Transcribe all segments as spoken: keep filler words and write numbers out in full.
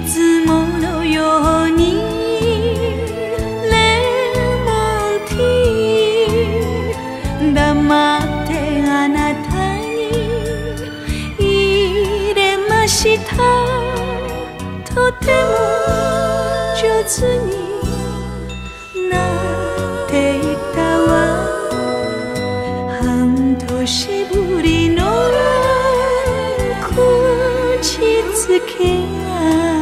つものようにレモンティー黙ってあなたに入れました。とても上手になっていたわ。半年ぶりの口づけが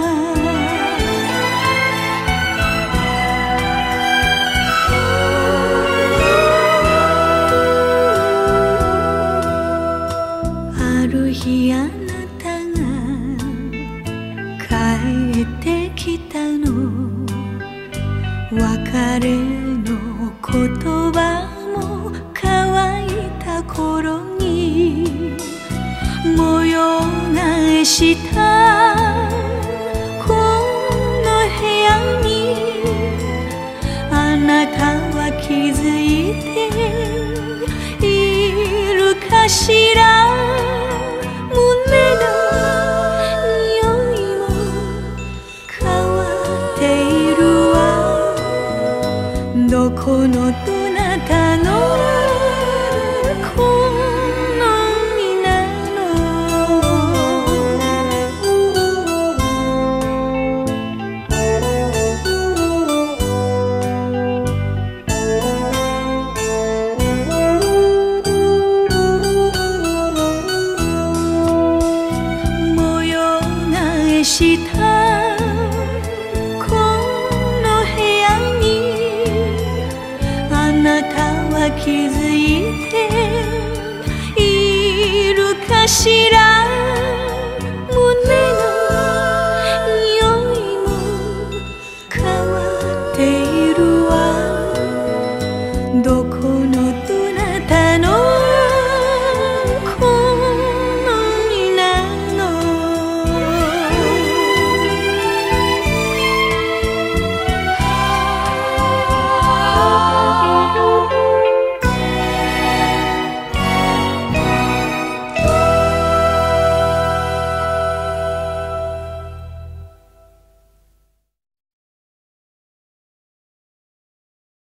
ある日あなたが帰ってきたの。別れの言葉も乾いた頃に模様替えしたこの部屋にあなたは気づいているかしら。胸の匂いも変わっているわ。どこのどなたの好みなの。模様替えしたこの部屋にあなたは気づいているかしら。